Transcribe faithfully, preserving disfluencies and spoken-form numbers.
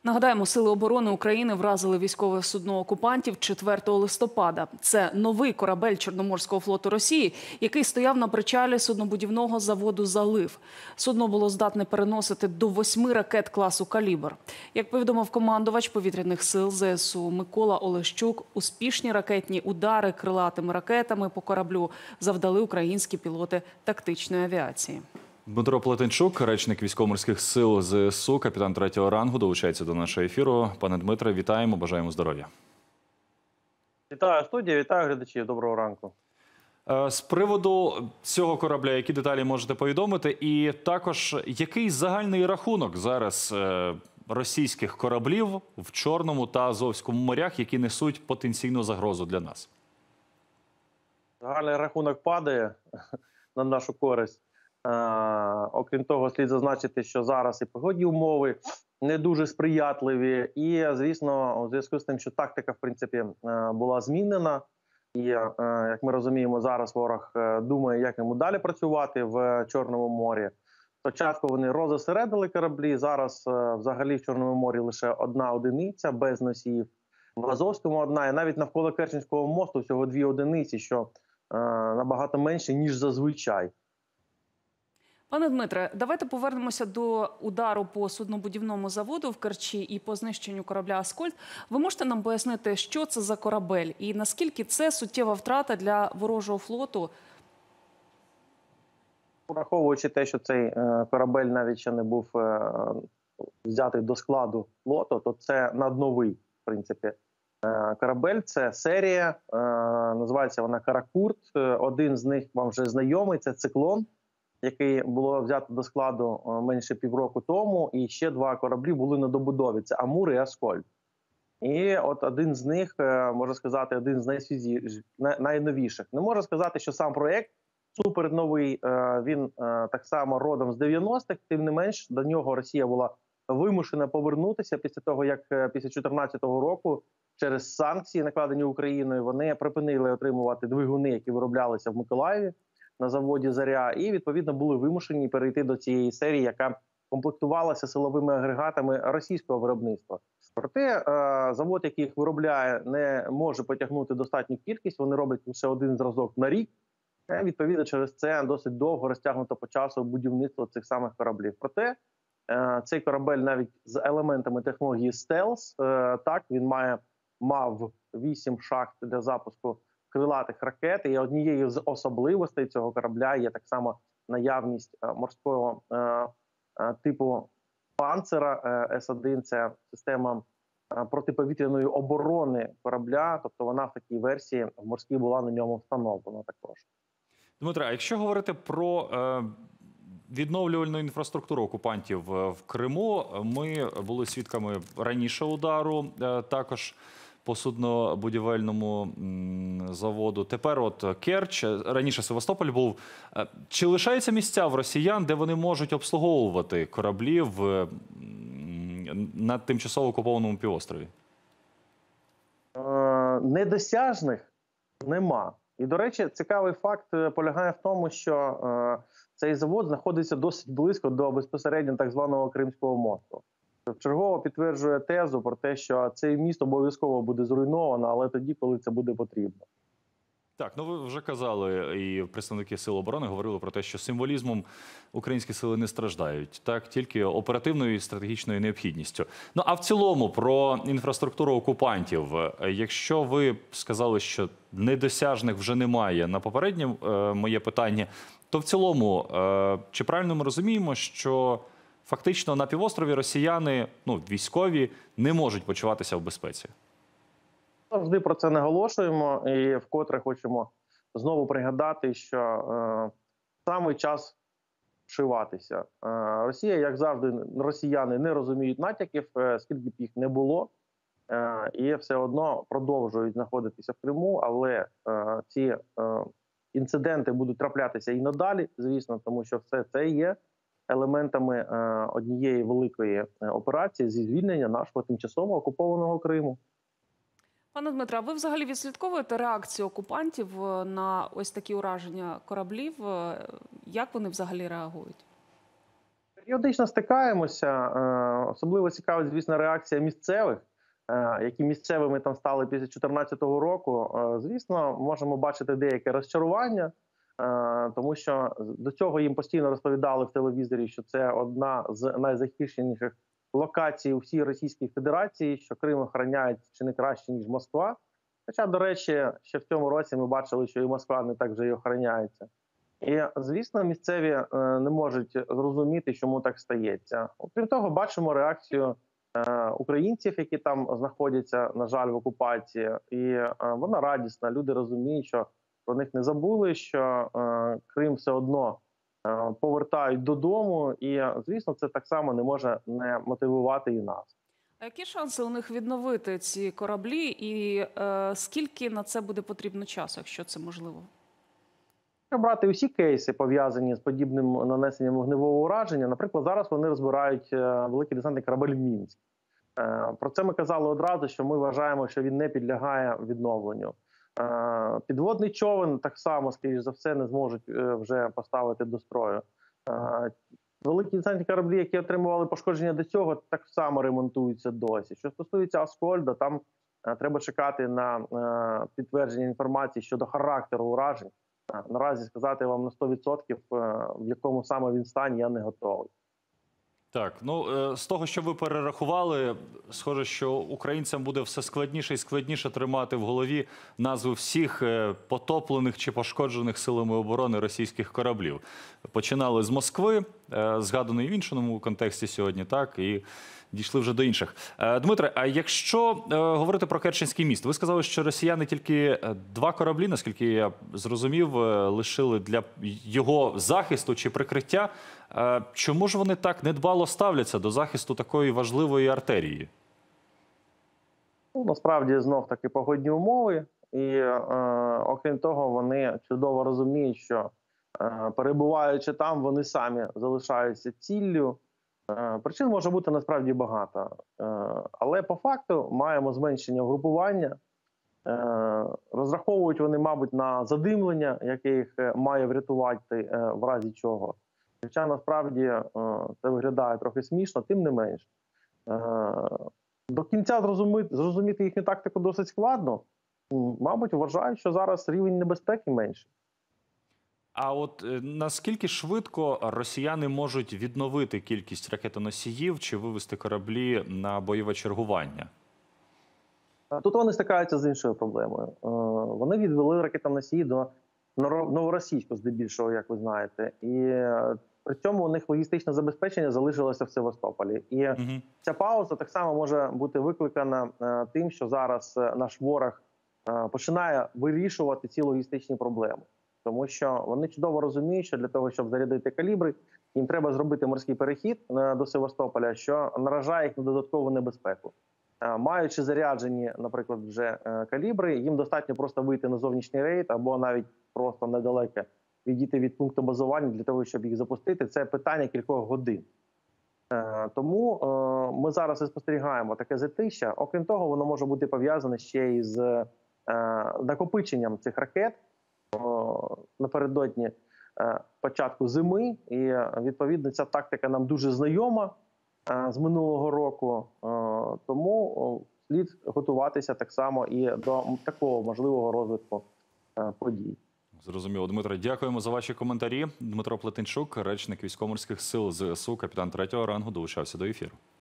Нагадаємо, Сили оборони України вразили військове судно окупантів четвертого листопада. Це новий корабель Чорноморського флоту Росії, який стояв на причалі суднобудівного заводу «Залив». Судно було здатне переносити до восьми ракет класу «Калібр». Як повідомив командувач повітряних сил ЗСУ Микола Олещук, успішні ракетні удари крилатими ракетами по кораблю завдали українські пілоти тактичної авіації. Дмитро Плетенчук, речник військово-морських сил ЗСУ, капітан третього рангу, долучається до нашого ефіру. Пане Дмитре, вітаємо, бажаємо здоров'я. Вітаю студія, вітаю глядачів, доброго ранку. З приводу цього корабля, які деталі можете повідомити? І також, який загальний рахунок зараз російських кораблів в Чорному та Азовському морях, які несуть потенційну загрозу для нас? Загальний рахунок падає на нашу користь. Е, окрім того, слід зазначити, що зараз і погодні умови не дуже сприятливі. І, звісно, у зв'язку з тим, що тактика, в принципі, е, була змінена. І, е, як ми розуміємо, зараз ворог е, думає, як йому далі працювати в Чорному морі. Спочатку вони розосередили кораблі, зараз е, взагалі в Чорному морі лише одна одиниця без носіїв. В Азовському одна, і навіть навколо Керченського мосту всього дві одиниці, що е, набагато менше, ніж зазвичай. Пане Дмитре, давайте повернемося до удару по суднобудівному заводу в Керчі і по знищенню корабля «Аскольд». Ви можете нам пояснити, що це за корабель і наскільки це суттєва втрата для ворожого флоту? Враховуючи те, що цей е, корабель навіть ще не був е, взятий до складу флоту, то це надновий, в принципі, е, корабель. Це серія, е, називається вона «Каракурт». Один з них вам вже знайомий, це «Циклон», який було взято до складу менше півроку тому, і ще два кораблі були на добудові. Це «Амур» і «Аскольд». І от один з них, можна сказати, один з найсвіжіших, найновіших. Не можу сказати, що сам проєкт суперновий, він так само родом з дев'яностих, тим не менш, до нього Росія була вимушена повернутися після того, як після дві тисячі чотирнадцятого року через санкції, накладені Україною, вони припинили отримувати двигуни, які вироблялися в Миколаєві на заводі «Заря», і, відповідно, були вимушені перейти до цієї серії, яка комплектувалася силовими агрегатами російського виробництва. Проте завод, який їх виробляє, не може потягнути достатню кількість, вони роблять лише один зразок на рік. І, відповідно, через це досить довго розтягнуто по часу будівництво цих самих кораблів. Проте цей корабель навіть з елементами технології стелс, так, він має, мав вісім шахт для запуску крилатих ракет, і однією з особливостей цього корабля є так само наявність морського е, е, типу панцера С один, це система протиповітряної оборони корабля, тобто вона в такій версії в морській була на ньому встановлена також. Дмитре, а якщо говорити про е, відновлювальну інфраструктуру окупантів в Криму, ми були свідками раніше удару, е, також по суднобудівельному заводу. Тепер от Керч, раніше Севастополь був. Чи лишаються місця в росіян, де вони можуть обслуговувати кораблі в, на тимчасово окупованому півострові? Е, недосяжних нема. І, до речі, цікавий факт полягає в тому, що е, цей завод знаходиться досить близько до безпосередньо так званого Кримського мосту. Вчергово підтверджує тезу про те, що цей міст обов'язково буде зруйновано, але тоді, коли це буде потрібно. Так, ну ви вже казали, і представники Сил оборони говорили про те, що символізмом українські сили не страждають, так, тільки оперативною і стратегічною необхідністю. Ну, а в цілому про інфраструктуру окупантів, якщо ви сказали, що недосяжних вже немає на попереднє е, моє питання, то в цілому, е, чи правильно ми розуміємо, що фактично на півострові росіяни, ну, військові, не можуть почуватися в безпеці? Завжди про це наголошуємо і вкотре хочемо знову пригадати, що е, саме час вшиватися. Е, Росія, як завжди, росіяни не розуміють натяків, е, скільки б їх не було, е, і все одно продовжують знаходитися в Криму, але е, ці е, інциденти будуть траплятися і надалі, звісно, тому що все це є елементами е, однієї великої операції зі звільнення нашого тимчасово окупованого Криму. Пане Дмитре, а ви взагалі відслідковуєте реакцію окупантів на ось такі ураження кораблів? Як вони взагалі реагують? Періодично стикаємося. е, Особливо цікавить, звісно, реакція місцевих, е, які місцевими там стали після дві тисячі чотирнадцятого року. Е, Звісно, можемо бачити деяке розчарування, е, тому що до цього їм постійно розповідали в телевізорі, що це одна з найзахищеніших локацій у всій Російській Федерації, що Крим охороняють чи не краще, ніж Москва. Хоча, до речі, ще в цьому році ми бачили, що і Москва не так вже й охороняється. І, звісно, місцеві е, не можуть зрозуміти, чому так стається. Окрім того, бачимо реакцію е, українців, які там знаходяться, на жаль, в окупації. І е, вона радісна. Люди розуміють, що про них не забули, що е, Крим все одно е, повертають додому. І, звісно, це так само не може не мотивувати і нас. А які шанси у них відновити ці кораблі, і е, скільки на це буде потрібно часу, якщо це можливо? Якщо брати усі кейси, пов'язані з подібним нанесенням вогневого ураження, наприклад, зараз вони розбирають е, великий десантний корабель «Мінськ». Е, Про це ми казали одразу, що ми вважаємо, що він не підлягає відновленню. Е, Підводний човен так само, скоріш за все, не зможуть е, вже поставити до строю. Е, Великі десантні кораблі, які отримували пошкодження до цього, так само ремонтуються досі. Що стосується «Аскольда», там е, треба чекати на е, підтвердження інформації щодо характеру уражень. Наразі сказати вам на сто відсотків, в якому саме він стані, я не готовий. Так, ну е, з того, що ви перерахували, схоже, що українцям буде все складніше і складніше тримати в голові назви всіх е, потоплених чи пошкоджених силами оборони російських кораблів. Починали з Москви, е, згаданої в іншому контексті сьогодні, так, і дійшли вже до інших. Е, Дмитре, а якщо е, говорити про Керченський міст, ви сказали, що росіяни тільки два кораблі, наскільки я зрозумів, е, лишили для його захисту чи прикриття. Е, Чому ж вони так недбало ставляться до захисту такої важливої артерії? Ну, насправді, знов-таки погодні умови. І, е, окрім того, вони чудово розуміють, що е, перебуваючи там, вони самі залишаються ціллю. Е, причин може бути насправді багато. Е, але по факту маємо зменшення угрупування. Е, розраховують вони, мабуть, на задимлення, яке їх має врятувати е, в разі чого. Хоча насправді е, це виглядає трохи смішно, тим не менш. Е, До кінця зрозуміти, зрозуміти їхню тактику досить складно. М, Мабуть, вважають, що зараз рівень небезпеки менший. А от е, наскільки швидко росіяни можуть відновити кількість ракетоносіїв чи вивести кораблі на бойове чергування? Е, Тут вони стикаються з іншою проблемою. Е, Вони відвели ракетоносії до Ново- Новоросійську, здебільшого, як ви знаєте. І е, при цьому у них логістичне забезпечення залишилося в Севастополі. І Угу. ця пауза так само може бути викликана е, тим, що зараз е, наш ворог е, починає вирішувати ці логістичні проблеми. Тому що вони чудово розуміють, що для того, щоб зарядити калібри, їм треба зробити морський перехід е, до Севастополя, що наражає їх на додаткову небезпеку. Е, Маючи заряджені, наприклад, вже е, калібри, їм достатньо просто вийти на зовнішній рейд або навіть просто недалеко відійти від пункту базування для того, щоб їх запустити. Це питання кількох годин. Е, Тому е, ми зараз і спостерігаємо таке затища. Окрім того, воно може бути пов'язане ще із е, накопиченням цих ракет о, напередодні е, початку зими. І, е, відповідно, ця тактика нам дуже знайома е, з минулого року. Е, Тому о, слід готуватися так само і до такого можливого розвитку е, подій. Зрозуміло, Дмитро, дякуємо за ваші коментарі. Дмитро Плетенчук, речник військово-морських сил ЗСУ, капітан третього рангу, долучався до ефіру.